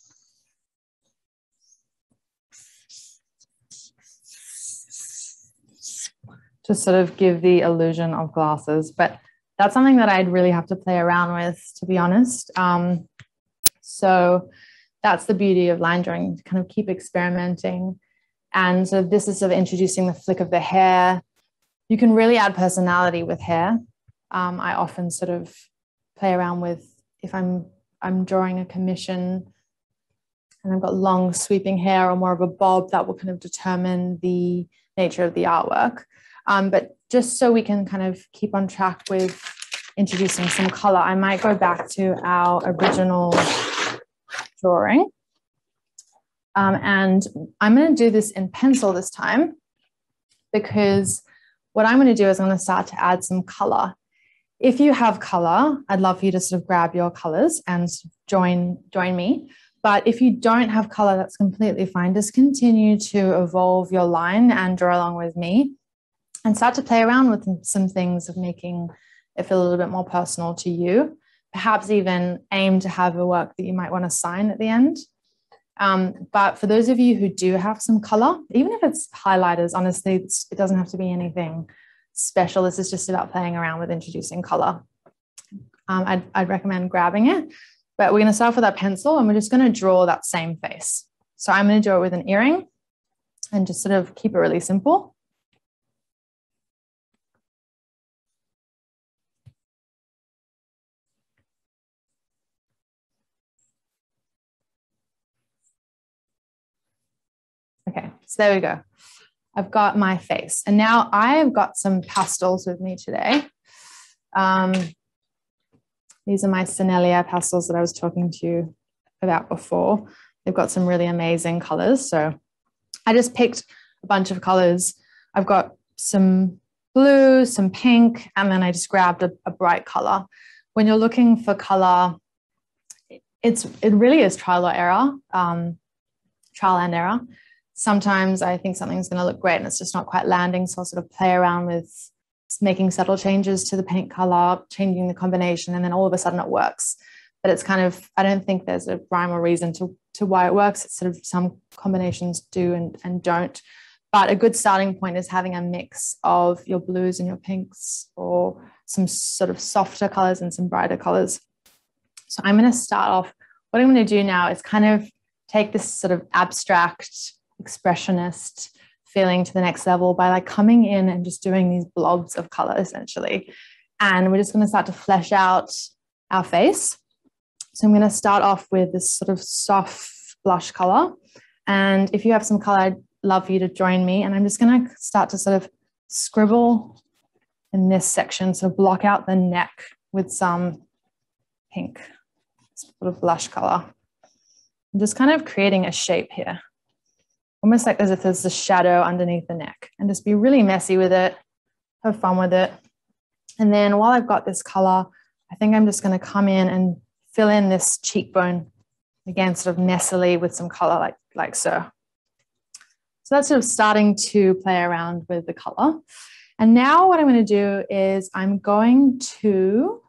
To sort of give the illusion of glasses, but that's something that I'd really have to play around with, to be honest. Um, so that's the beauty of line drawing, to kind of keep experimenting. And so this is sort of introducing the flick of the hair. You can really add personality with hair. Um, I often sort of play around with, if I'm, I'm drawing a commission and I've got long sweeping hair or more of a bob, that will kind of determine the nature of the artwork. Um, but just so we can kind of keep on track with introducing some color, I might go back to our original drawing. Um, and I'm going to do this in pencil this time, because what I'm going to do is I'm going to start to add some color. If you have color, I'd love for you to sort of grab your colors and join, join me. But if you don't have color, that's completely fine. Just continue to evolve your line and draw along with me, and start to play around with some things of making it feel a little bit more personal to you. Perhaps even aim to have a work that you might want to sign at the end. Um, but for those of you who do have some color, even if it's highlighters, honestly, it's, it doesn't have to be anything special. This is just about playing around with introducing color. Um, I'd, I'd recommend grabbing it, but we're going to start off with our pencil and we're just going to draw that same face. So I'm going to draw it with an earring and just sort of keep it really simple. Okay, so there we go. I've got my face. And now I have got some pastels with me today. Um, these are my Sennelier pastels that I was talking to you about before. They've got some really amazing colors. So I just picked a bunch of colors. I've got some blue, some pink, and then I just grabbed a, a bright color. When you're looking for color, it's, it really is trial or error, um, trial and error. Sometimes I think something's going to look great and it's just not quite landing. So I'll sort of play around with making subtle changes to the paint color, changing the combination, and then all of a sudden it works. But it's kind of, I don't think there's a rhyme or reason to, to why it works. It's sort of some combinations do and, and don't. But a good starting point is having a mix of your blues and your pinks, or some sort of softer colors and some brighter colors. So I'm going to start off. What I'm going to do now is kind of take this sort of abstract, expressionist feeling to the next level by like coming in and just doing these blobs of color essentially. And we're just going to start to flesh out our face. So I'm going to start off with this sort of soft blush color. And if you have some color, I'd love for you to join me. And I'm just going to start to sort of scribble in this section, so block out the neck with some pink, sort of blush color. I'm just kind of creating a shape here, almost like as if there's a shadow underneath the neck, and just be really messy with it, have fun with it. And then while I've got this color, I think I'm just going to come in and fill in this cheekbone, again, sort of messily with some color like, like so. So that's sort of starting to play around with the color. And now what I'm going to do is I'm going to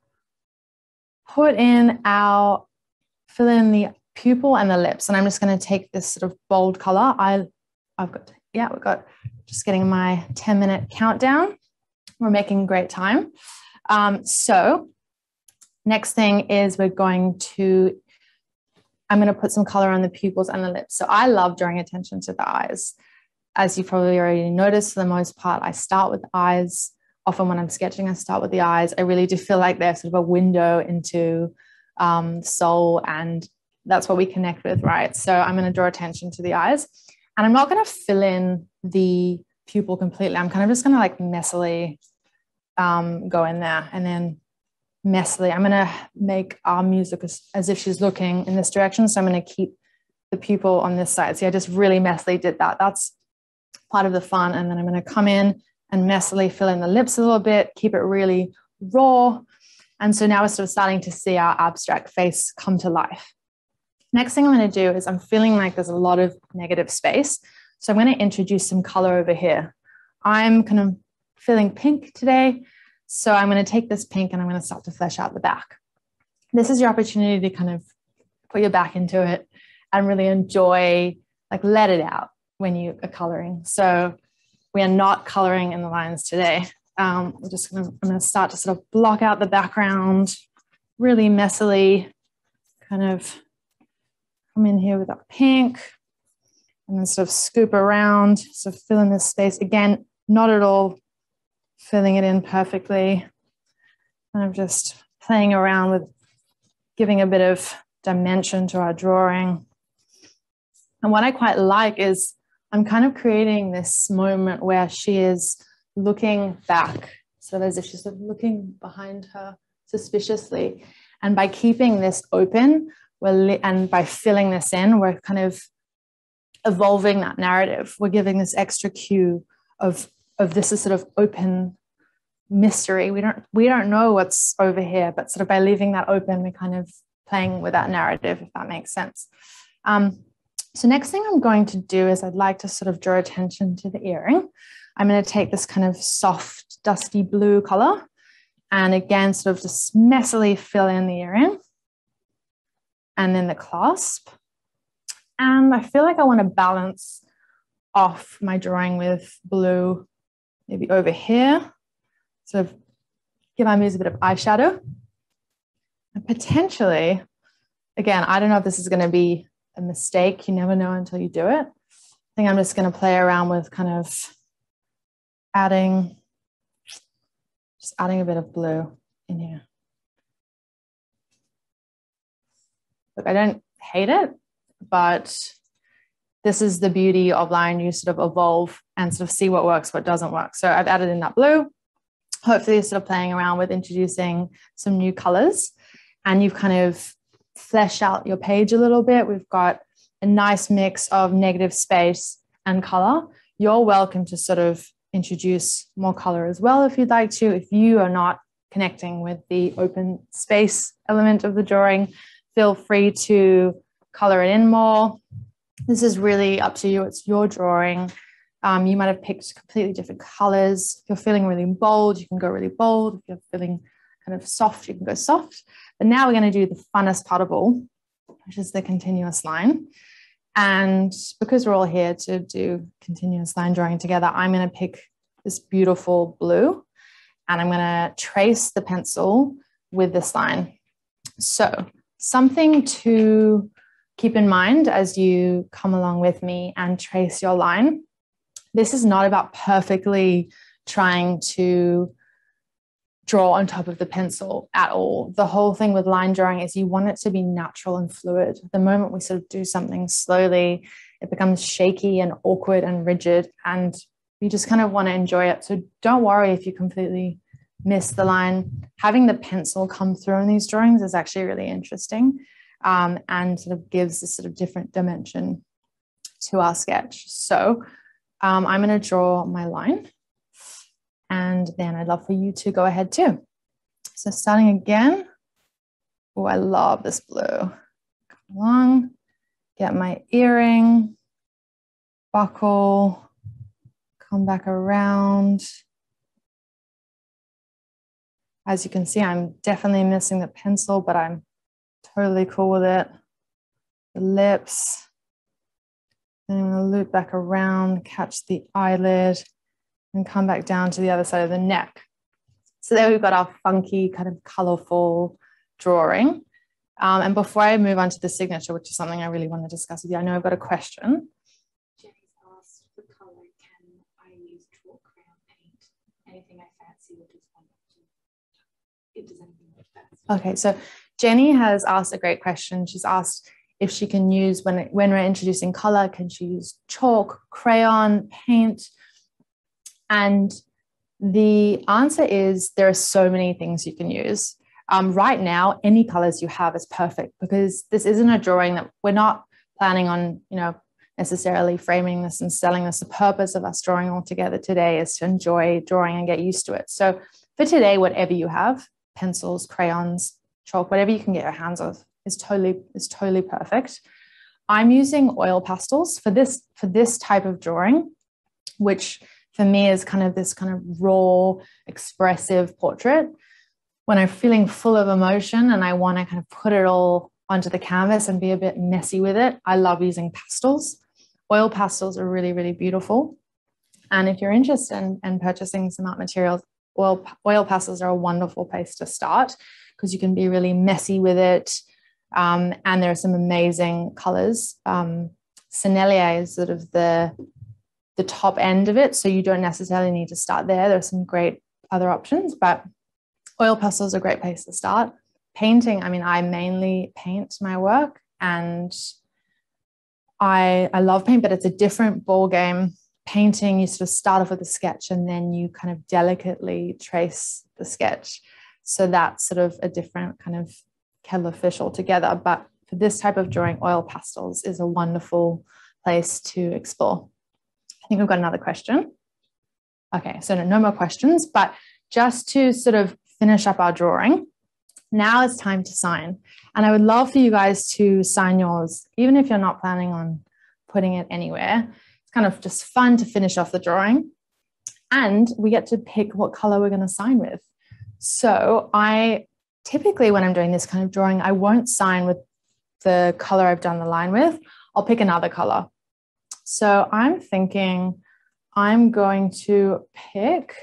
put in our, fill in the pupil and the lips. And I'm just going to take this sort of bold color. I, I've got, yeah, we've got, just getting my ten minute countdown. We're making great time. Um, so next thing is we're going to, I'm going to put some color on the pupils and the lips. So I love drawing attention to the eyes. As you probably already noticed, for the most part, I start with the eyes. Often when I'm sketching, I start with the eyes. I really do feel like they're sort of a window into um, soul, and that's what we connect with, right? So I'm going to draw attention to the eyes, and I'm not going to fill in the pupil completely. I'm kind of just going to like messily um, go in there, and then messily, I'm going to make our music as, as if she's looking in this direction. So I'm going to keep the pupil on this side. See, I just really messily did that. That's part of the fun. And then I'm going to come in and messily fill in the lips a little bit, keep it really raw. And so now we're sort of starting to see our abstract face come to life. Next thing I'm going to do is I'm feeling like there's a lot of negative space. So I'm going to introduce some color over here. I'm kind of feeling pink today. So I'm going to take this pink and I'm going to start to flesh out the back. This is your opportunity to kind of put your back into it and really enjoy, like let it out when you are coloring. So we are not coloring in the lines today. Um, we're just going to, I'm going to start to sort of block out the background, really messily kind of come in here with our pink and then sort of scoop around, sort of fill in this space. Again, not at all filling it in perfectly. And I'm just playing around with giving a bit of dimension to our drawing. And what I quite like is I'm kind of creating this moment where she is looking back, so as if she's sort of looking behind her suspiciously. And by keeping this open, we're and by filling this in, we're kind of evolving that narrative. We're giving this extra cue of, of this is sort of open mystery. We don't, we don't know what's over here, but sort of by leaving that open, we're kind of playing with that narrative, if that makes sense. Um, So next thing I'm going to do is I'd like to sort of draw attention to the earring. I'm going to take this kind of soft, dusty blue color and again, sort of just messily fill in the earring and then the clasp. And I feel like I want to balance off my drawing with blue, maybe over here, sort of give my muse a bit of eyeshadow. And potentially, again, I don't know if this is going to be a mistake. You never know until you do it. I think I'm just going to play around with kind of adding, just adding a bit of blue in here. Look, I don't hate it, but this is the beauty of line. You sort of evolve and sort of see what works, what doesn't work. So I've added in that blue. Hopefully you're sort of playing around with introducing some new colors, and you've kind of flesh out your page a little bit. We've got a nice mix of negative space and color. You're welcome to sort of introduce more color as well if you'd like to. If you are not connecting with the open space element of the drawing, feel free to color it in more. This is really up to you. It's your drawing. Um, you might have picked completely different colors. If you're feeling really bold, you can go really bold. If you're feeling kind of soft, you can go soft. But now we're going to do the funnest part of all, which is the continuous line. And because we're all here to do continuous line drawing together, I'm going to pick this beautiful blue and I'm going to trace the pencil with this line. So something to keep in mind as you come along with me and trace your line. This is not about perfectly trying to draw on top of the pencil at all. The whole thing with line drawing is you want it to be natural and fluid. The moment we sort of do something slowly, it becomes shaky and awkward and rigid, and you just kind of want to enjoy it. So don't worry if you completely miss the line. Having the pencil come through in these drawings is actually really interesting, um, and sort of gives a sort of different dimension to our sketch. So um, I'm going to draw my line. And then I'd love for you to go ahead too. So starting again. Oh, I love this blue. Come along, get my earring, buckle, come back around. As you can see, I'm definitely missing the pencil, but I'm totally cool with it. The lips. Then I'm gonna loop back around, catch the eyelid, and come back down to the other side of the neck. So there we've got our funky kind of colorful drawing. Um, and before I move on to the signature, which is something I really want to discuss with you, I know I've got a question. Jenny's asked for color, can I use chalk, crayon, paint, anything I fancy, or just want to, it does anything like that. Okay, so Jenny has asked a great question. She's asked if she can use, when, when we're introducing color, can she use chalk, crayon, paint? And the answer is there are so many things you can use. Um, right now, any colors you have is perfect, because this isn't a drawing that we're not planning on, you know, necessarily framing this and selling this. The purpose of us drawing all together today is to enjoy drawing and get used to it. So for today, whatever you have, pencils, crayons, chalk, whatever you can get your hands on is totally, is totally perfect. I'm using oil pastels for this, for this type of drawing, which for me is kind of this kind of raw, expressive portrait. When I'm feeling full of emotion and I want to kind of put it all onto the canvas and be a bit messy with it, I love using pastels. Oil pastels are really, really beautiful. And if you're interested in, in purchasing some art materials, oil, oil pastels are a wonderful place to start, because you can be really messy with it. Um, and there are some amazing colors. Um, Sennelier is sort of the, the top end of it, so you don't necessarily need to start there. There's some great other options, but oil pastels are a great place to start. Painting, I mean, I mainly paint my work, and I, I love paint, but it's a different ball game. Painting, you sort of start off with a sketch and then you kind of delicately trace the sketch. So that's sort of a different kind of kettle of fish altogether. But for this type of drawing, oil pastels is a wonderful place to explore. I think we've got another question. Okay, so no, no more questions, but just to sort of finish up our drawing, now it's time to sign. And I would love for you guys to sign yours, even if you're not planning on putting it anywhere. It's kind of just fun to finish off the drawing. And we get to pick what color we're going to sign with. So I typically, when I'm doing this kind of drawing, I won't sign with the color I've done the line with. I'll pick another color. So I'm thinking I'm going to pick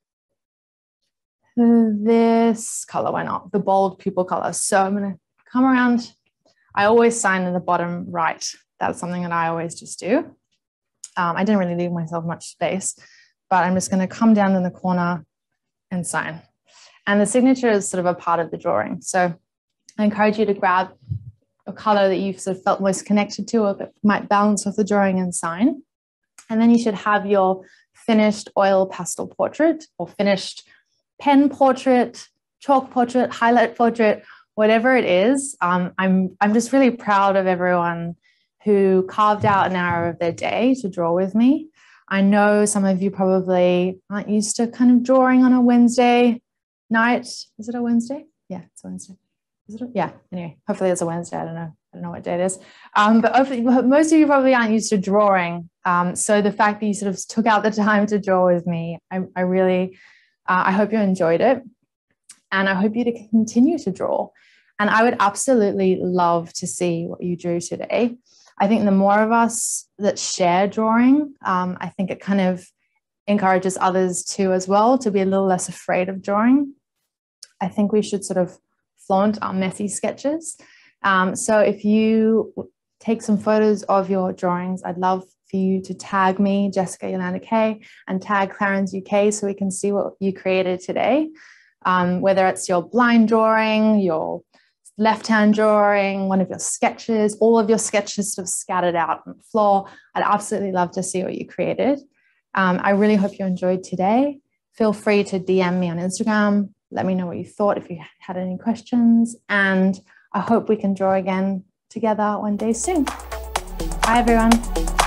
this color. Why not? The bold pupil color. So I'm going to come around. I always sign in the bottom right. That's something that I always just do. Um, I didn't really leave myself much space, but I'm just going to come down in the corner and sign. And the signature is sort of a part of the drawing. So I encourage you to grab a color that you've sort of felt most connected to, or that might balance with the drawing, and sign. And then you should have your finished oil pastel portrait, or finished pen portrait, chalk portrait, highlight portrait, whatever it is. Um, I'm, I'm just really proud of everyone who carved out an hour of their day to draw with me. I know some of you probably aren't used to kind of drawing on a Wednesday night. Is it a Wednesday? Yeah, it's a Wednesday. Is it a, yeah, anyway, hopefully it's a Wednesday. I don't know. I don't know what day it is. Um, but hopefully, most of you probably aren't used to drawing. Um, so the fact that you sort of took out the time to draw with me, I, I really, uh, I hope you enjoyed it. And I hope you to continue to draw. And I would absolutely love to see what you drew today. I think the more of us that share drawing, um, I think it kind of encourages others too as well to be a little less afraid of drawing. I think we should sort of flaunt our messy sketches. Um, so if you take some photos of your drawings, I'd love for you to tag me, Jessica Yolanda Kaye, and tag Clarins U K so we can see what you created today. Um, whether it's your blind drawing, your left-hand drawing, one of your sketches, all of your sketches sort of scattered out on the floor. I'd absolutely love to see what you created. Um, I really hope you enjoyed today. Feel free to D M me on Instagram. Let me know what you thought if you had any questions. And I hope we can draw again together one day soon. Bye, everyone.